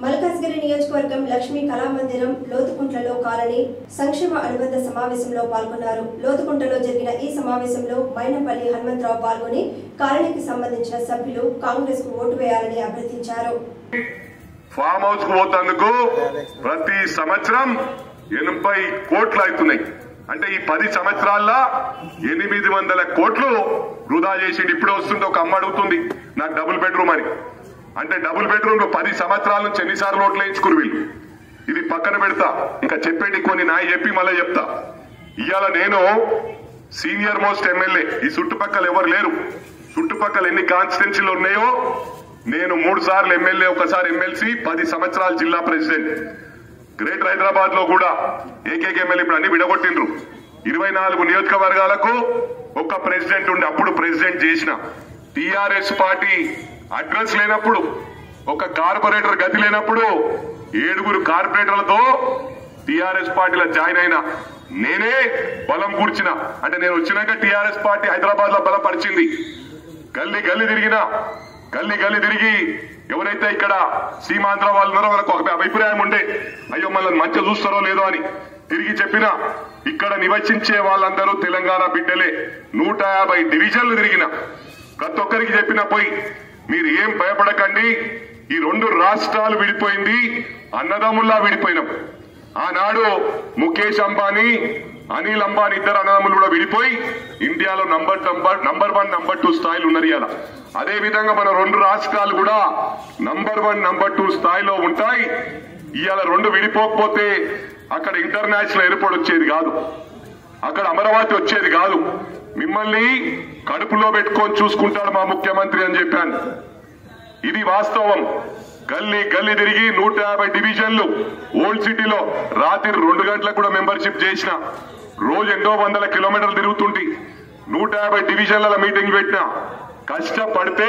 మల్కాజ్గిరి నియోజకవర్గం లక్ష్మీ కళామందిరం లోతుకుంట్లలో కాలనీ సంక్షేమ అనుబంధ సమావేశంలో పాల్గొన్నారు. లోతుకుంటలో జరిగిన ఈ సమావేశంలో మైనపల్లి హనుమంతరావు పాల్గొని కాలనీకి సంబంధించిన సభ్యులు కాంగ్రెస్ కు ఓటు వేయాలని అభ్యర్థించారు. ఫామ్ హౌస్ కు పోతందుకు ప్రతి సంవత్సరం 80 కోట్లు అవుతున్నాయి. అంటే ఈ 10 సంవత్సరాల్లో 800 కోట్లు వృధా చేసి ఇప్పుడే వస్తుంది. ఒక అమ్మ అడుగుతుంది నాకు డబుల్ బెడ్రూమ్ అని. అంటే డబుల్ బెడ్రూమ్ లో 10 సంవత్సరాల నుంచి ఎన్నిసార్లు ఓట్లు వేయించుకురు వీళ్ళు. ఇది పక్కన పెడతా, ఇంకా చెప్పేటి కొన్ని నాయ చెప్పి మళ్ళీ చెప్తా. ఇవాళ నేను సీనియర్ మోస్ట్ ఎమ్మెల్యే. ఈ చుట్టుపక్కల ఎవరు లేరు. చుట్టుపక్కల ఎన్ని కాన్స్టిట్యున్సీలు ఉన్నాయో నేను 3 సార్లు ఎమ్మెల్యే, ఒకసారి ఎమ్మెల్సీ, 10 సంవత్సరాలు జిల్లా ప్రెసిడెంట్. గ్రేటర్ హైదరాబాద్ లో కూడా ఏకైక ఎమ్మెల్యే. ఇప్పుడు అన్ని విడగొట్టిండ్రు. 24 నియోజకవర్గాలకు ఒక్క ప్రెసిడెంట్ ఉండి అప్పుడు ప్రెసిడెంట్ చేసిన. టీఆర్ఎస్ పార్టీ అడ్రస్ లేనప్పుడు, ఒక కార్పొరేటర్ గతి లేనప్పుడు 7 కార్పొరేటర్లతో టీఆర్ఎస్ పార్టీలో జాయిన్ అయినా. నేనే బలం కూర్చిన. అంటే నేను వచ్చినాక టీఆర్ఎస్ పార్టీ హైదరాబాద్ లో బలపరిచింది. గల్లీ గల్లీ తిరిగి ఎవరైతే ఇక్కడ సీమాంధ్ర వాళ్ళు ఉన్నారో వాళ్ళకు ఒక అభిప్రాయం ఉండే, అయ్యో మనల్ని మంచిగా చూస్తారో లేదో అని తిరిగి చెప్పిన. ఇక్కడ నివసించే వాళ్ళందరూ తెలంగాణ బిడ్డలే. 150 డివిజన్లు తిరిగిన. ప్రతి ఒక్కరికి చెప్పిన పోయి మీరు ఏం భయపడకండి. ఈ 2 రాష్ట్రాలు విడిపోయింది, అన్నదమ్ముల్లా విడిపోయినాం. ఆనాడు ముఖేష్ అంబానీ, అనిల్ అంబానీ ఇద్దరు అన్నదమ్ములు కూడా విడిపోయి ఇండియాలో నంబర్ 1, నంబర్ 2 స్థాయిలు ఉన్నారు. ఇలా అదే విధంగా మన 2 రాష్ట్రాలు కూడా నంబర్ 1, నంబర్ 2 స్థాయిలో ఉంటాయి. ఇవాళ 2 విడిపోకపోతే అక్కడ ఇంటర్నేషనల్ ఎయిర్పోర్ట్ వచ్చేది కాదు, అక్కడ అమరావతి వచ్చేది కాదు. మిమ్మల్ని కడుపులో పెట్టుకొని చూసుకుంటాడు మా ముఖ్యమంత్రి అని చెప్పాను. ఇది వాస్తవం. గల్లీ తిరిగి 150 డివిజన్లు ఓల్డ్ సిటీలో రాత్రి 2 గంటలకు కూడా మెంబర్షిప్ చేసిన. రోజు ఎన్నో వందల కిలోమీటర్లు తిరుగుతుంటే 150 డివిజన్ల మీటింగ్ పెట్టిన. కష్టపడితే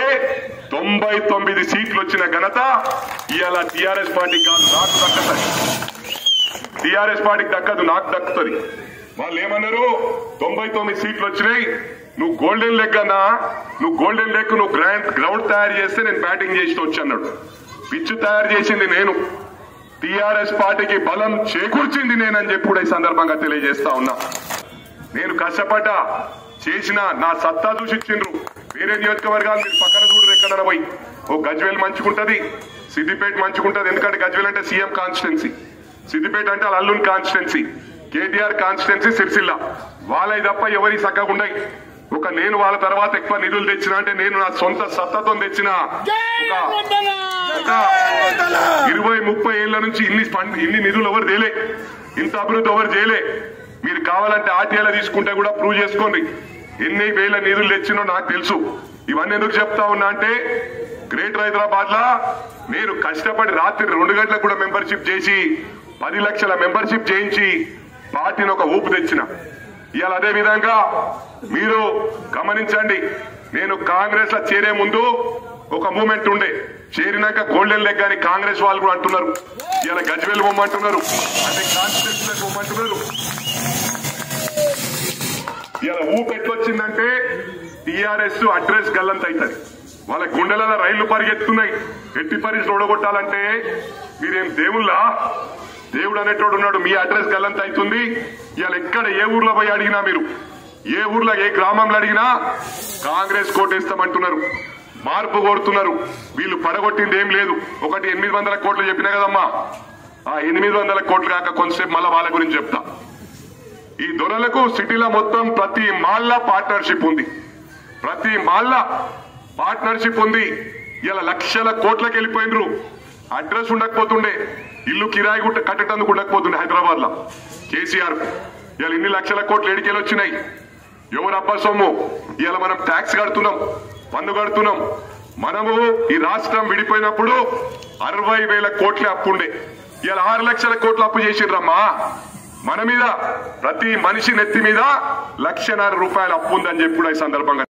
99 సీట్లు వచ్చిన ఘనత ఇవాళ టీఆర్ఎస్ పార్టీకి కాదు, నాకు దక్కుతుంది. టీఆర్ఎస్ పార్టీకి దక్కదు, నాకు దక్కుతుంది. వాళ్ళు ఏమన్నారు, 99 సీట్లు వచ్చినాయి, నువ్వు గోల్డెన్ లెగ్ అన్నా, నువ్వు గోల్డెన్ లెగ్ నువ్వు గ్రౌండ్ తయారు చేస్తే నేను బ్యాటింగ్ చేసి వచ్చి అన్నాడు. పిచ్చు తయారు చేసింది నేను, టీఆర్ఎస్ పార్టీకి బలం చేకూర్చింది నేనని చెప్పి కూడా ఈ సందర్భంగా తెలియజేస్తా ఉన్నా. నేను కష్టపడ్డా చేసిన నా సత్తా చూసిచ్చిండ్రు. వేరే నియోజకవర్గాలు మీరు పక్కన చూడరు, ఎక్కడన్నా పోయి ఓ గజ్వేల్ మంచుకుంటది, సిద్దిపేట మంచుకుంటది. ఎందుకంటే గజ్వేల్ అంటే సీఎం కాన్స్టిట్యున్సీ, సిద్దిపేట అంటే అల్లున్ కాన్స్టిట్యున్సీ, కేటీఆర్ కాన్స్టిట్యున్సీ సిరిసిల్ల. వాళ్ళవి తప్ప ఎవరి చక్కగా ఉండయి. ఒక నేను వాళ్ళ తర్వాత ఎక్కువ నిధులు తెచ్చిన అంటే నేను నా సొంత సత్తతో తెచ్చిన. 20-30 ఏళ్ల నుంచి ఇన్ని నిధులు ఎవరు తేలే, ఇంత అభివృద్ధి ఎవరు చేయలే. మీరు కావాలంటే ఆర్టీఐలో తీసుకుంటే కూడా ప్రూవ్ చేసుకోండి ఎన్ని వేల నిధులు తెచ్చినో నాకు తెలుసు. ఇవన్నీ ఎందుకు చెప్తా ఉన్నా అంటే గ్రేటర్ హైదరాబాద్ లా నేను కష్టపడి రాత్రి 2 గంటలకు కూడా మెంబర్షిప్ చేసి 10 లక్షల మెంబర్షిప్ చేయించి పార్టీని ఒక ఊపు తెచ్చిన. ఇవాళ అదే విధంగా మీరు గమనించండి, నేను కాంగ్రెస్ లో చేరే ముందు ఒక మూమెంట్ ఉండే, చేరినాక గోల్డెన్ లెగ్ అని కాంగ్రెస్ వాళ్ళు కూడా అంటున్నారు. ఇవాళ గజ్వేల్ బొమ్మంటున్నారు, అంటే కాన్స్టిట్యూషన్ బొమ్మంటున్నారు. ఇవాళ ఊపు ఎట్లొచ్చిందంటే టీఆర్ఎస్ అడ్రస్ గల్లంత అవుతుంది. వాళ్ళ గుండెలలో రైళ్లు పరిగెత్తున్నాయి. ఎట్టి పరిస్థితులు ఓడగొట్టాలంటే మీరేం దేవుళ్ళా? దేవుడు అనేటోడు ఉన్నాడు. మీ అడ్రస్ గల్లంత అవుతుంది. ఇవాళ ఎక్కడ ఏ ఊర్లో పోయి అడిగినా, మీరు ఏ ఊర్లో ఏ గ్రామంలో అడిగినా కాంగ్రెస్ కోటేస్తామంటున్నారు, మార్పు కోరుతున్నారు. వీళ్ళు పడగొట్టింది ఏం లేదు. ఒకటి 800 కోట్లు చెప్పినా కదమ్మా, ఆ 800 కోట్లు కాక కొంతసేపు మళ్ళా వాళ్ళ గురించి చెప్తా. ఈ దొరలకు సిటీలో మొత్తం ప్రతి మాల్లా పార్ట్నర్షిప్ ఉంది, ప్రతి మాల్లా పార్ట్నర్షిప్ ఉంది. ఇలా లక్షల కోట్లకు వెళ్ళిపోయినరు. అడ్రస్ ఉండకపోతుండే, ఇల్లు కిరాయి కట్టేటందుకు ఉండకపోతుండే హైదరాబాద్ లో కేసీఆర్. ఇలా ఇన్ని లక్షల కోట్లు ఏడికెళ్ళి వచ్చినాయి. ఎవరు అబ్బా సొమ్ము? ఇలా మనం ట్యాక్స్ కడుతున్నాం, పన్ను కడుతున్నాం. మనము ఈ రాష్ట్రం విడిపోయినప్పుడు 60,000 కోట్ల అప్పు ఉండే. ఇలా 6 లక్షల కోట్లు అప్పు చేసిండ్రమ్మా. మన మీద ప్రతి మనిషి నెత్తి మీద 1,50,000 రూపాయల అప్పు ఉందని చెప్పి కూడా ఈ సందర్భంగా